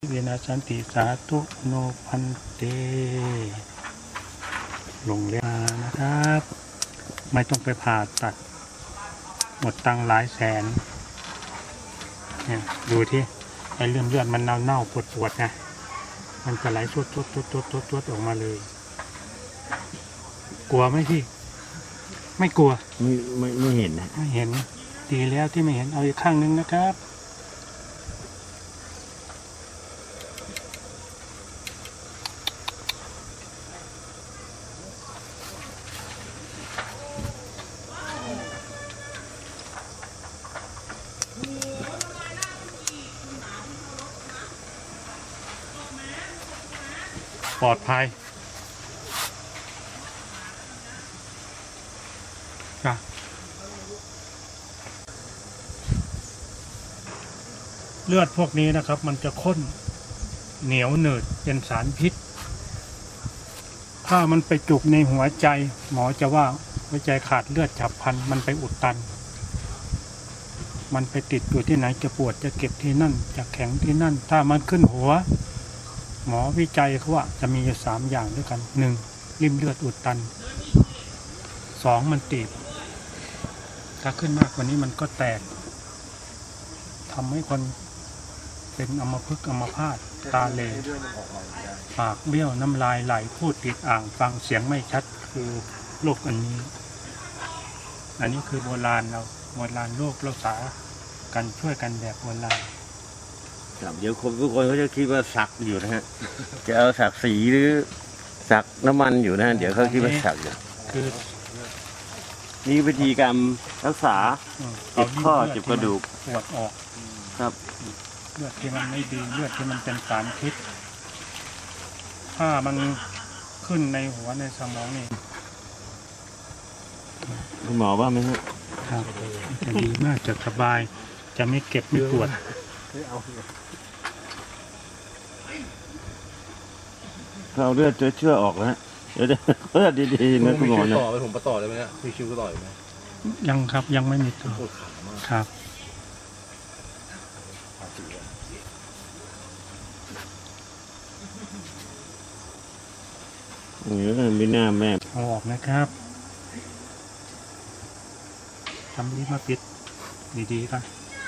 เวนะสันติสาธุโนพันเตลงเรียนนะครับ ไม่ต้องไปผ่าตัดหมดตังหลายแสนเนี่ยดูที่ไอ้เลือดมันเน่าปวดนะมันจะไหลชดออกมาเลยกลัวไหมพี่ไม่กลัวไม่เห็นนะไม่เห็นดีแล้วที่ไม่เห็นเอาอีกข้างนึงนะครับปลอดภัยเลือดพวกนี้นะครับมันจะข้นเหนียวหนืดเป็นสารพิษถ้ามันไปจุกในหัวใจหมอจะว่าหัวใจขาดเลือดฉับพลันมันไปอุดตันมันไปติดอยู่ที่ไหนจะปวดจะเก็บที่นั่นจะแข็งที่นั่นถ้ามันขึ้นหัวหมอวิจัยเขาว่าจะมีอยู่3อย่างด้วยกัน1ริ่มเลือดอุดตัน2มันตีบถ้าขึ้นมากกว่านี้มันก็แตกทำให้คนเป็นอัมพฤกษ์อัมพาตตาเหลวปากเบี้ยวน้ำลายไหลพูดติดอ่างฟังเสียงไม่ชัดคือโรคอันนี้คือโบราณโรครักษากันช่วยกันแบบโบราณเดี๋ยวทุกคนเขาจะคิดว่าสักอยู่นะฮะจะเอาสักสีหรือสักน้ำมันอยู่นะเดี๋ยวเขาคิดว่าสักอยู่คือนี่วิธีการรักษาเจ็บข้อเจ็บกระดูกปวดออกครับเลือดที่มันไม่ดีเลือดที่มันเป็นสารพิษถ้ามันขึ้นในหัวในสมองนี่คุณหมอว่าไหมฮะครับจะดีมากจะสบายจะไม่เก็บไม่ปวดเราเลือดเชื่อออกแล้วเดี๋ยวเลือดดีๆนะคุณหมอเนี่ยผมต่อเลยไหมเนี่ยมีคิวก็ต่ออยู่ไหมยังครับยังไม่มีตัวครับมีหน้าแม่ออกนะครับทำนี้มาปิดดีๆครับ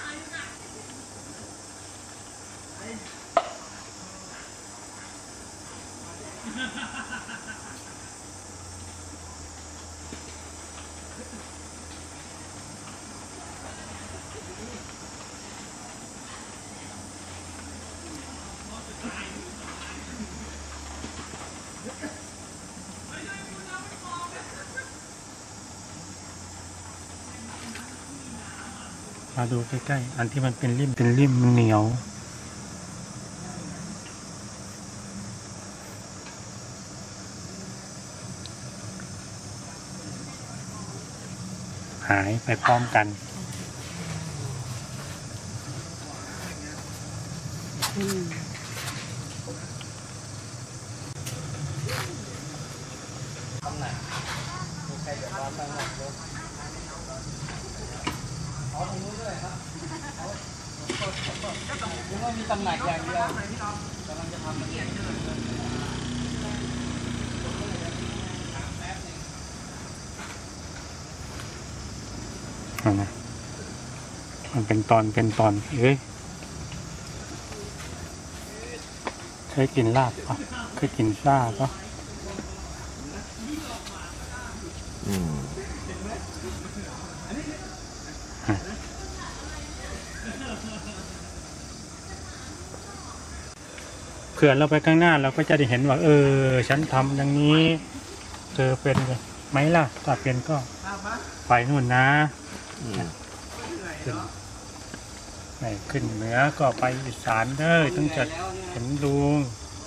มาดูใกล้ๆอันที่มันเป็นริ่มมันเหนียวหายไปพร้อมกันมีตำหนักอย่างเดียวกำลังจะทำมันเป็นตอนเอ้ยเคยกินลาบปะเคยกินซ่าปะเผื่อเราไปข้างหน้าเราก็จะได้เห็นว่าฉันทำอย่างนี้เธอเป็นไหมล่ะถ้าเป็นก็ไปนู่นนะขึ้นเหนือก็ไปอีสานเด้อต้องจัดเห็นลุง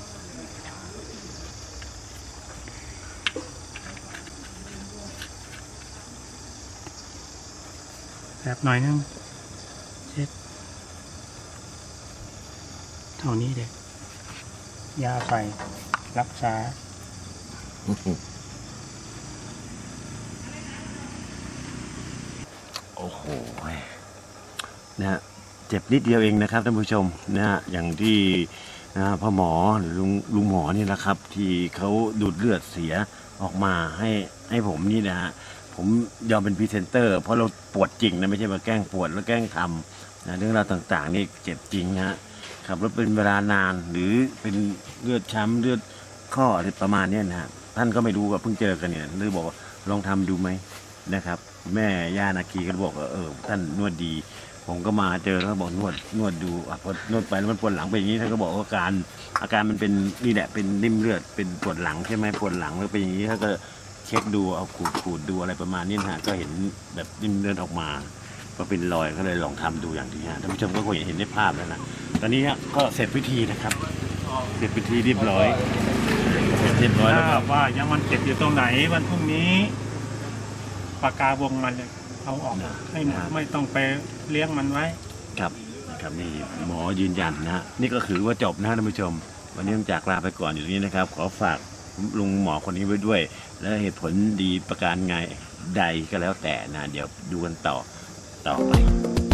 แบบหน่อยนึงเช็ดเท่านี้เด็กยาไปรักษาโอ้โหนะฮะเจ็บนิดเดียวเองนะครับท่านผู้ชมนะฮะอย่างที่พ่อหมอหรือลุงหมอนี่นะครับ ที่เขาดูดเลือดเสียออกมาให้ผมนี่นะฮะผมยอมเป็นพรีเซนเตอร์เพราะเราปวดจริงนะไม่ใช่มาแกล้งปวดแล้วแกล้งทำนะเรื่องราวต่างๆนี่เจ็บจริงฮะขับรถเป็นเวลานานหรือเป็นเลือดช้ำเลือดข้ออะไรประมาณนี้นะฮะท่านก็ไม่รู้ว่าเพิ่งเจอกันเนี่ยเลยบอกว่าลองทำดูไหมนะครับแม่ย่านาคีก็บอกว่าท่านนวดดีผมก็มาเจอแล้วบอกนวดดูพอนวดไปแล้วมันปวดหลังเป็นอย่างนี้ท่านก็บอกว่าอาการมันเป็นนี่แหละเป็นริ่มเลือดเป็นปวดหลังใช่ไหมปวดหลังแล้วเป็นอย่างนี้ท่านก็เช็คดูเอาขูดดูอะไรประมาณนี้นะฮะก็เห็นแบบริ่มเลือดออกมาก็เป็นรอยก็เลยลองทำดูอย่างที่ท่านผู้ชมก็คงเห็นในภาพแล้วนะตอนนี้ก็เสร็จพิธีนะครับเสร็จพิธีเรียบร้อยแล้วครับว่ายังมันเจ็บอยู่ตรงไหนวันพรุ่งนี้ปากกาวงมันเลยเอาออกให้หมดไม่ต้องไปเลี้ยงมันไว้ครับนะครับนี่หมอยืนยันนะนี่ก็คือว่าจบนะท่านผู้ชมวันนี้ต้องจากลาไปก่อนอยู่ตรงนี้นะครับขอฝากลุงหมอคนนี้ไว้ด้วยและเหตุผลดีประการไงใดก็แล้วแต่นะเดี๋ยวดูกันต่อไป